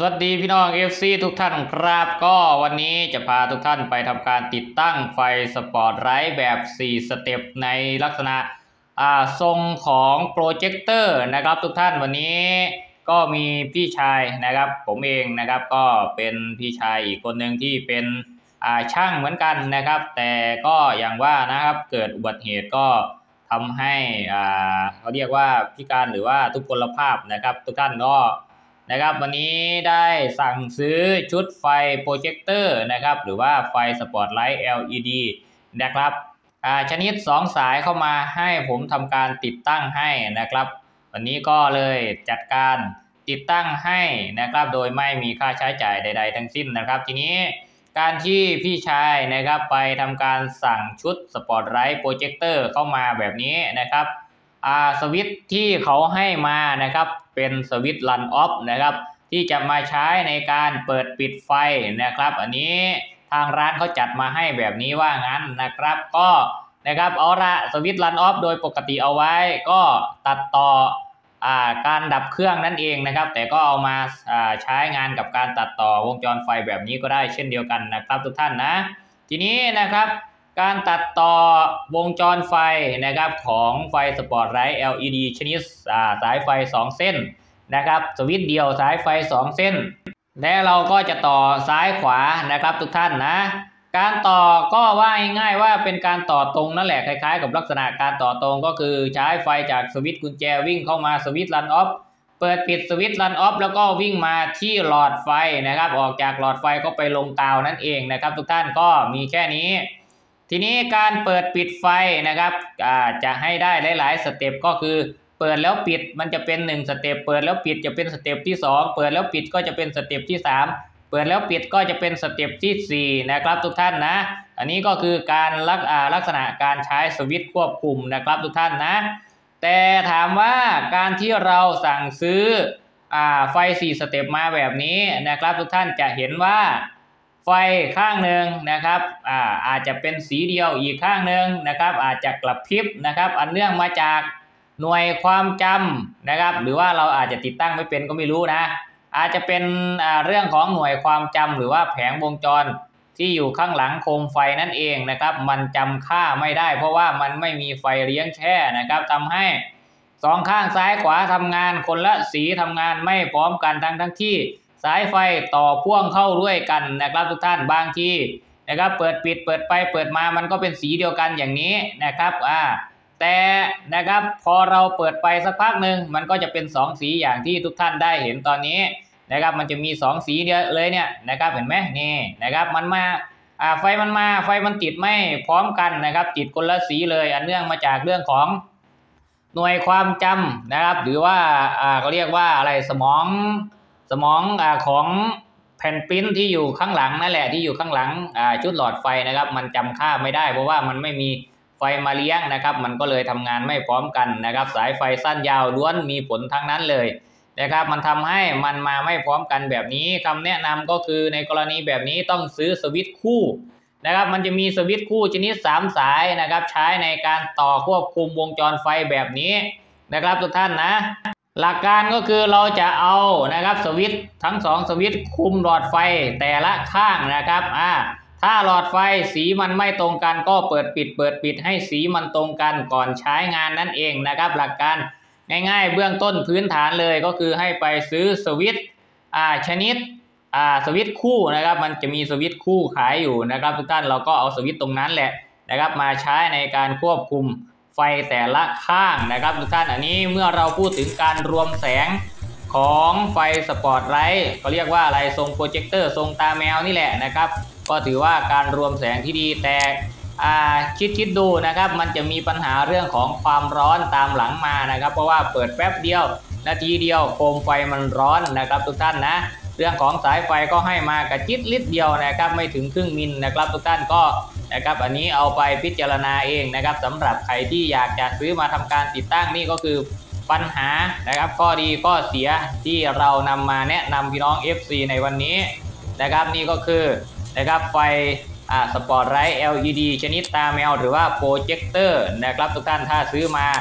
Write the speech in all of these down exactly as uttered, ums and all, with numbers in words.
วัสดีพี่น้อง เอฟ ซี ทุกท่านครับก็วันนี้จะพาทุกท่านไปทำการติดตั้งไฟสปอตไลท์แบบสี่สเต็ปในลักษณะอ่าทรงของโปรเจคเตอร์นะครับทุกท่านวันนี้ก็มีพี่ชายนะครับผมเองนะครับก็เป็นพี่ชายอีกคนหนึ่งที่เป็นอ่าช่างเหมือนกันนะครับแต่ก็อย่างว่านะครับเกิดอุบัติเหตุก็ทำให้อ่าเขาเรียกว่าพิการหรือว่าทุพพลภาพนะครับทุกท่านก็นะครับวันนี้ได้สั่งซื้อชุดไฟโปรเจคเตอร์นะครับหรือว่าไฟสปอตไลท์ แอล อี ดี นะครับอ่าชนิดสองสายเข้ามาให้ผมทำการติดตั้งให้นะครับวันนี้ก็เลยจัดการติดตั้งให้นะครับโดยไม่มีค่าใช้จ่ายใดๆทั้งสิ้นนะครับทีนี้การที่พี่ชายนะครับไปทำการสั่งชุดสปอตไลท์โปรเจคเตอร์เข้ามาแบบนี้นะครับอ่าสวิตช์ที่เขาให้มานะครับเป็นสวิตช์รันออฟนะครับที่จะมาใช้ในการเปิดปิดไฟนะครับอันนี้ทางร้านเขาจัดมาให้แบบนี้ว่างั้นนะครับก็นะครับเอาละสวิตช์รันออฟโดยปกติเอาไว้ก็ตัดต่ออ่าการดับเครื่องนั่นเองนะครับแต่ก็เอามาอ่าใช้งานกับการตัดต่อวงจรไฟแบบนี้ก็ได้เช่นเดียวกันนะครับทุกท่านนะทีนี้นะครับการตัดต่อวงจรไฟนะครับของไฟสปอตไลท์ แอล อี ดี ชนิดสายไฟสองเส้นนะครับสวิตช์เดียวสายไฟสองเส้นและเราก็จะต่อซ้ายขวานะครับทุกท่านนะการต่อก็ว่าง่ายๆว่าเป็นการต่อตรงนั่นแหละคล้ายๆกับลักษณะการต่อตรงก็คือใช้ไฟจากสวิตช์กุญแจวิ่งเข้ามาสวิตช์รันออฟเปิดปิดสวิตช์รันออฟแล้วก็วิ่งมาที่หลอดไฟนะครับออกจากหลอดไฟก็ไปลงกาวนั่นเองนะครับทุกท่านก็มีแค่นี้ทีนี้การเปิดปิดไฟนะครับจะให้ได้หลายๆสเต็ปก็คือเปิดแล้วปิดมันจะเป็นหนึ่งสเต็ปเปิดแล้วปิดจะเป็นสเต็ปที่สองเปิดแล้วปิดก็จะเป็นสเต็ปที่สามเปิดแล้วปิดก็จะเป็นสเต็ปที่สี่นะครับทุกท่านนะอันนี้ก็คือการลักลักษณะการใช้สวิตช์ควบคุมนะครับทุกท่านนะแต่ถามว่าการที่เราสั่งซื้ออ่าไฟสี่สเต็ปมาแบบนี้นะครับทุกท่านจะเห็นว่าไฟข้างหนึ่งนะครับอ่าอาจจะเป็นสีเดียวอีกข้างหนึ่งนะครับอาจจะกระพริบนะครับอันเนื่องมาจากหน่วยความจำนะครับหรือว่าเราอาจจะติดตั้งไม่เป็นก็ไม่รู้นะอาจจะเป็นเรื่องของหน่วยความจำหรือว่าแผงวงจรที่อยู่ข้างหลังโคมไฟนั่นเองนะครับมันจำค่าไม่ได้เพราะว่ามันไม่มีไฟเลี้ยงแช่นะครับทำให้สองข้างซ้ายขวาทำงานคนละสีทำงานไม่พร้อมกันทั้งทั้งที่สายไฟต่อพ่วงเข้าด้วยกันนะครับทุกท่านบางทีนะครับเปิดปิดเปิดไปเปิดมามันก็เป็นสีเดียวกันอย่างนี้นะครับอ่าแต่นะครับพอเราเปิดไปสักพักหนึ่งมันก็จะเป็นสองสีอย่างที่ทุกท่านได้เห็นตอนนี้นะครับมันจะมีสองสีเดียวเลยเนี่ยนะครับเห็นไหมนี่นะครับมันมาอ่าไฟมันมาไฟมันติดไม่พร้อมกันนะครับติดคนละสีเลยอันเนื่องมาจากเรื่องของหน่วยความจำนะครับหรือว่าอ่าเขาเรียกว่าอะไรสมองสมองอ่าของแผ่นปริ้นที่อยู่ข้างหลังนั่นแหละที่อยู่ข้างหลังอ่าชุดหลอดไฟนะครับมันจำค่าไม่ได้เพราะว่ามันไม่มีไฟมาเลี้ยงนะครับมันก็เลยทำงานไม่พร้อมกันนะครับสายไฟสั้นยาวล้วนมีผลทั้งนั้นเลยนะครับมันทำให้มันมาไม่พร้อมกันแบบนี้คำแนะนำก็คือในกรณีแบบนี้ต้องซื้อสวิตช์คู่นะครับมันจะมีสวิตช์คู่ชนิดสามสายนะครับใช้ในการต่อควบคุมวงจรไฟแบบนี้นะครับทุกท่านนะหลักการก็คือเราจะเอานะครับสวิตช์ทั้งสองสวิตช์คุมหลอดไฟแต่ละข้างนะครับอ่าถ้าหลอดไฟสีมันไม่ตรงกันก็เปิดปิดเปิดปิดให้สีมันตรงกันก่อนใช้งานนั่นเองนะครับหลักการง่ายๆเบื้องต้นพื้นฐานเลยก็คือให้ไปซื้อสวิตช์อ่าชนิดอ่าสวิตช์คู่นะครับมันจะมีสวิตช์คู่ขายอยู่นะครับทุกท่านเราก็เอาสวิตช์ตรงนั้นแหละนะครับมาใช้ในการควบคุมไฟแต่ละข้างนะครับทุกท่านอันนี้เมื่อเราพูดถึงการรวมแสงของไฟสปอตไลท์เขาเรียกว่าอะไรทรงโปรเจคเตอร์ทรงตาแมวนี่แหละนะครับก็ถือว่าการรวมแสงที่ดีแต่คิดคิดดูนะครับมันจะมีปัญหาเรื่องของความร้อนตามหลังมานะครับเพราะว่าเปิดแป๊บเดียวนาทีเดียวโคมไฟมันร้อนนะครับทุกท่านนะเรื่องของสายไฟก็ให้มากระจิตลิดเดียวนะครับไม่ถึงครึ่งมิลนะครับทุกท่านก็นะครับอันนี้เอาไปพิจารณาเองนะครับสำหรับใครที่อยากจะซื้อมาทำการติดตั้งนี่ก็คือปัญหานะครับข้อดีข้อเสียที่เรานำมาแนะนำพี่น้อง เอฟ ซี ในวันนี้นะครับนี่ก็คือนะครับไฟอ่าสปอตไลท์ แอล อี ดี ชนิดตาแมวหรือว่าโปรเจคเตอร์นะครับทุกท่านถ้าซื้อมา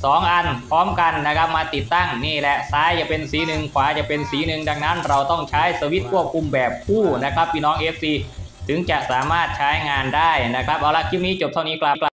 สองอันพร้อมกันนะครับมาติดตั้งนี่แหละซ้ายจะเป็นสีหนึ่งขวาจะเป็นสีหนึ่งดังนั้นเราต้องใช้สวิตช์ควบคุมแบบคู่นะครับพี่น้อง เอฟ ซี ถึงจะสามารถใช้งานได้นะครับเอาละคลิปนี้จบเท่านี้ครับ